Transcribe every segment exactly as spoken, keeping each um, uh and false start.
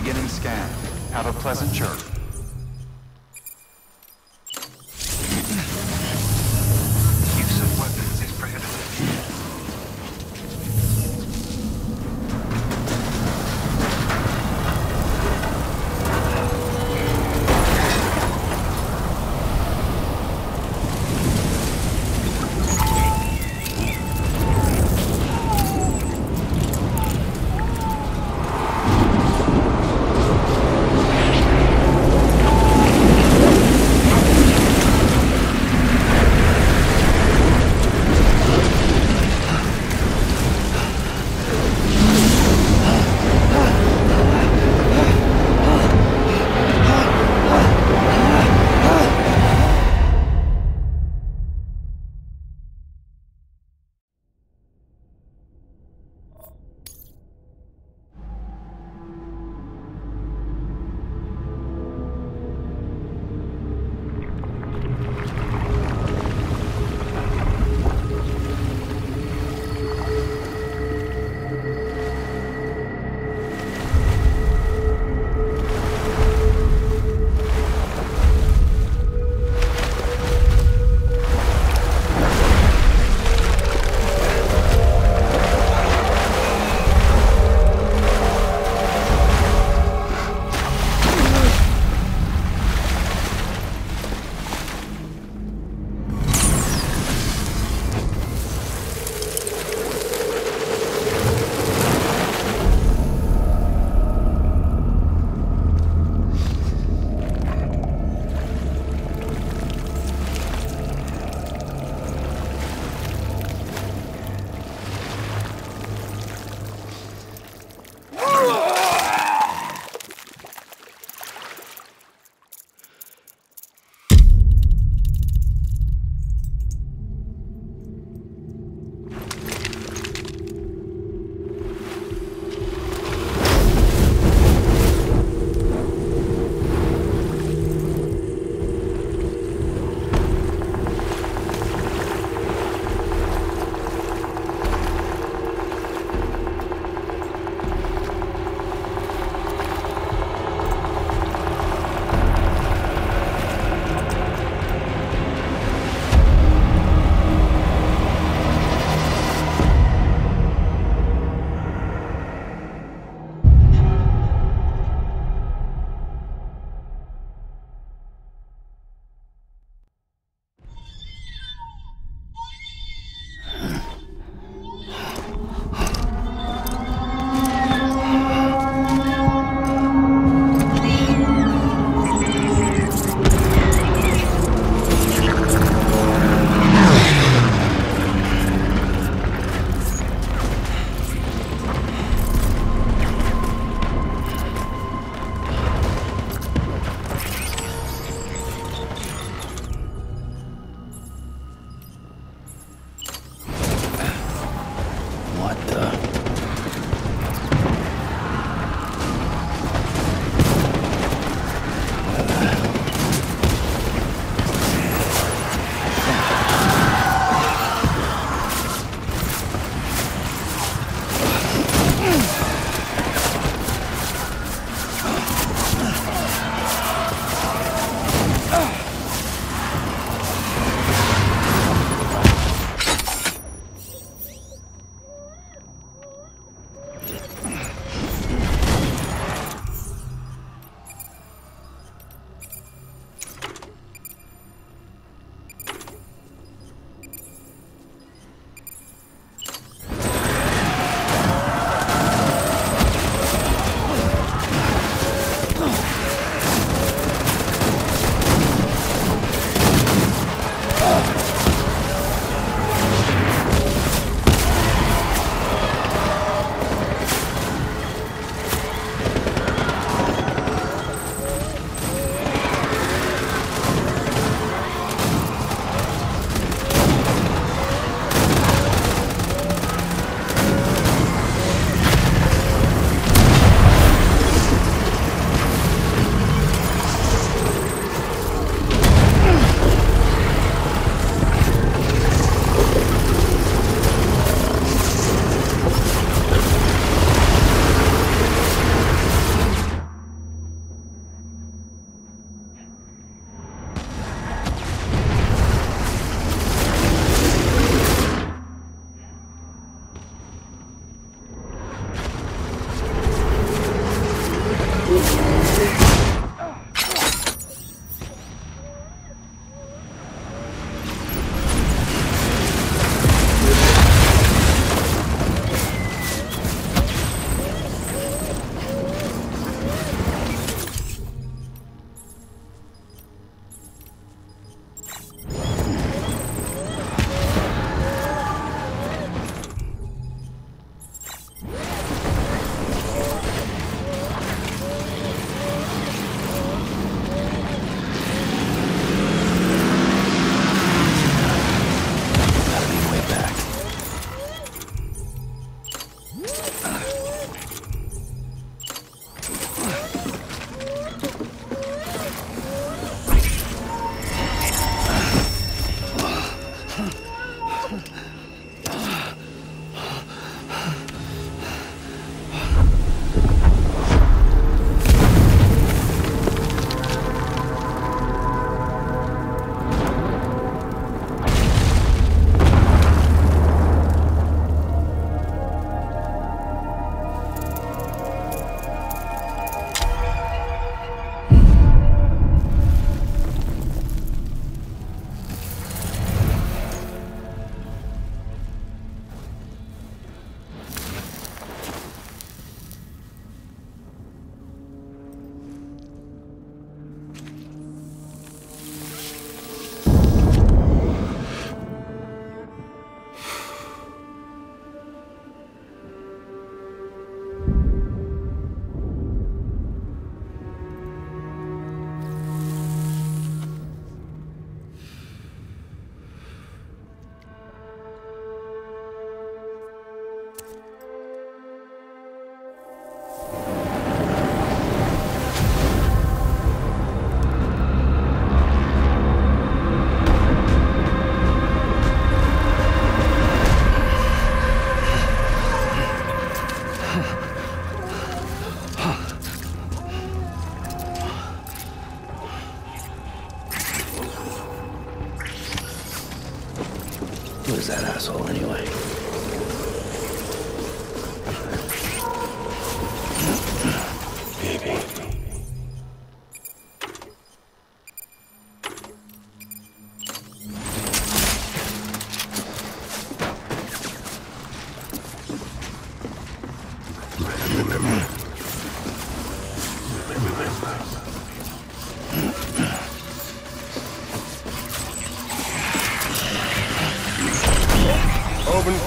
Beginning scan. Have a pleasant journey. Use of weapons is prohibited.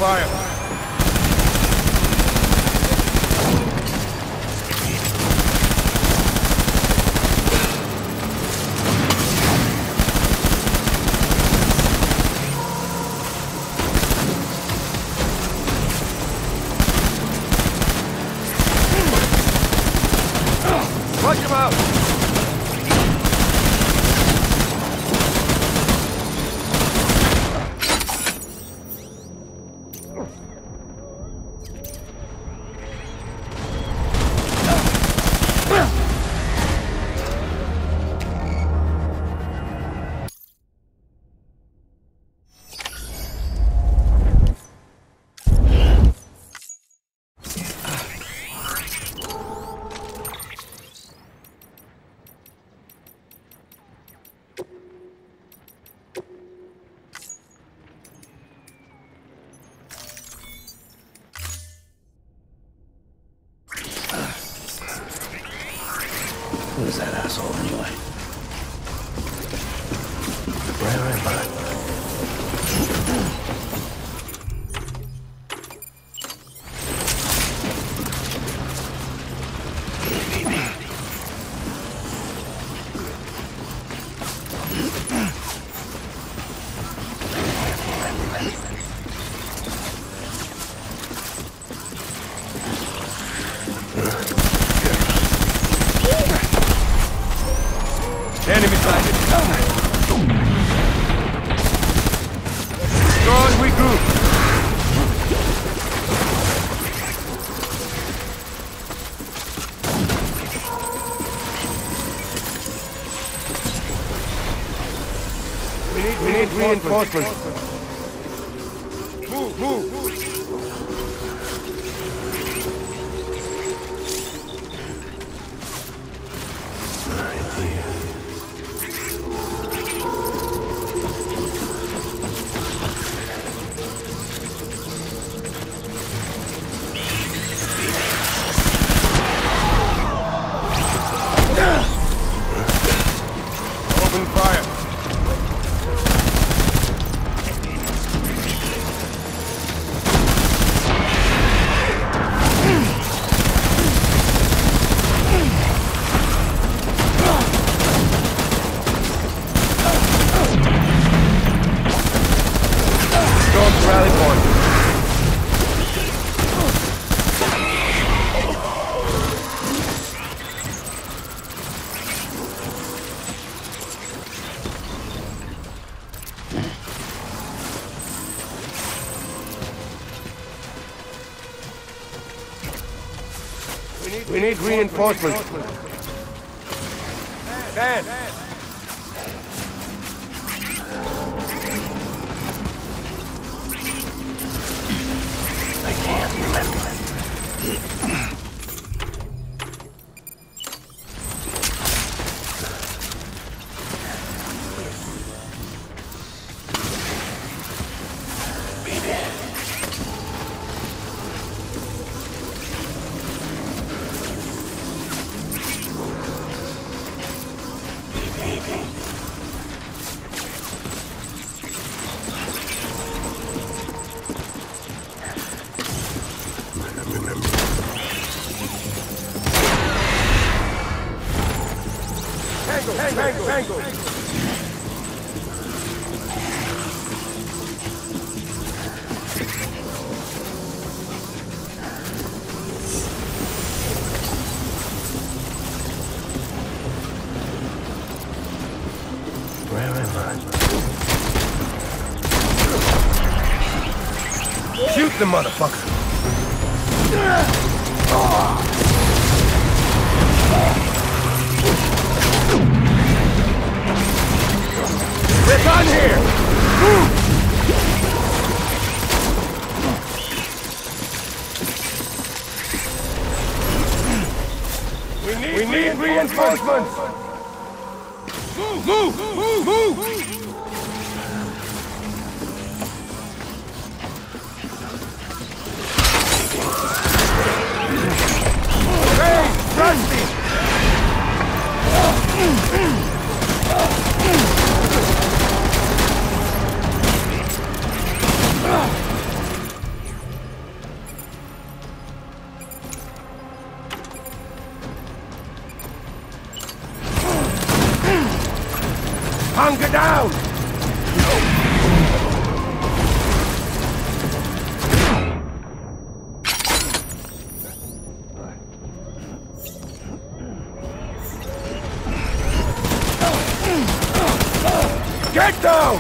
fire! Flush him out! Who is that asshole anyway? Where am I? Enemy sighted. Strong, regroup. We need, we need reinforcements. Move, move. Open fire. Storm rally point. We need reinforcements. Dan! I can't remember. Tango! Tango! Tango! Where am I? Shoot the motherfucker! We're done here! Move! We need, we need reinforcements! Move! Move! Move! Move! Hey! Rusty! Hunker down! Get down!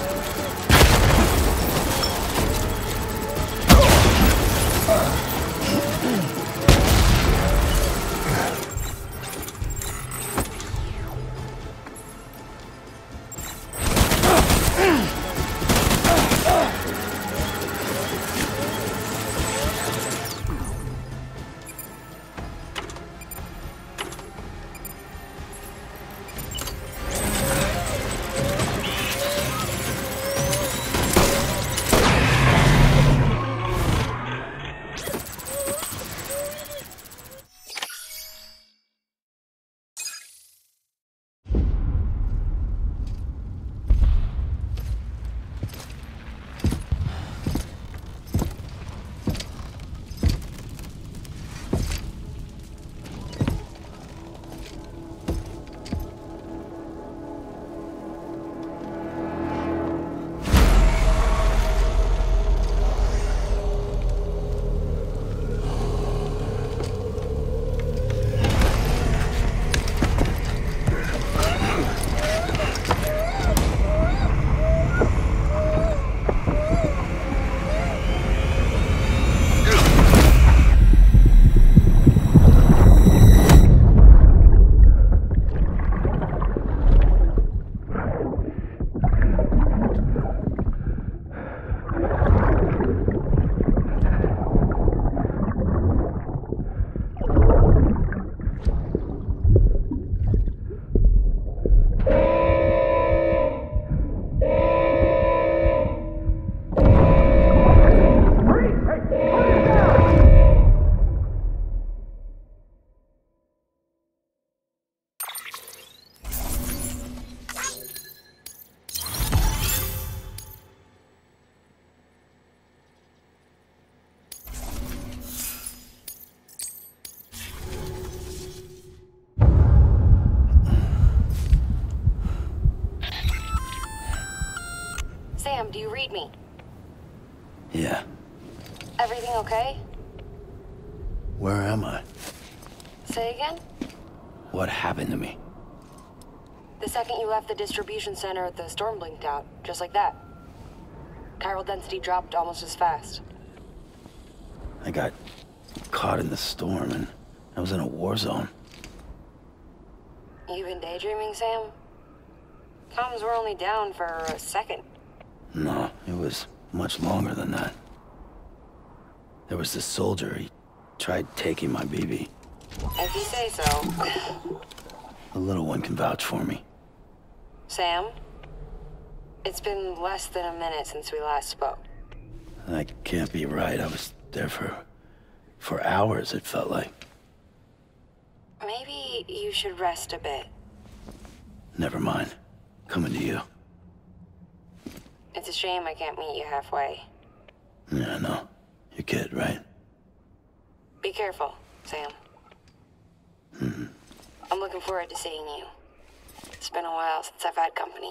Sam, do you read me? Yeah. Everything okay? Where am I? Say again? What happened to me? The second you left the distribution center, the storm blinked out, just like that. Chiral density dropped almost as fast. I got caught in the storm and I was in a war zone. You been daydreaming, Sam? Comms were only down for a second. No, it was much longer than that. There was this soldier, he tried taking my B B. If you say so. The little one can vouch for me. Sam? It's been less than a minute since we last spoke. That can't be right. I was there for... for hours, it felt like. Maybe you should rest a bit. Never mind. Coming to you. It's a shame I can't meet you halfway. Yeah, I know. Your kid, right? Be careful, Sam. Mm-hmm. I'm looking forward to seeing you. It's been a while since I've had company.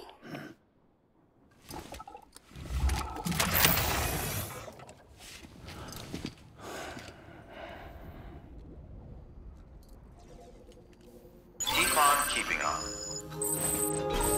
Keep on keeping on.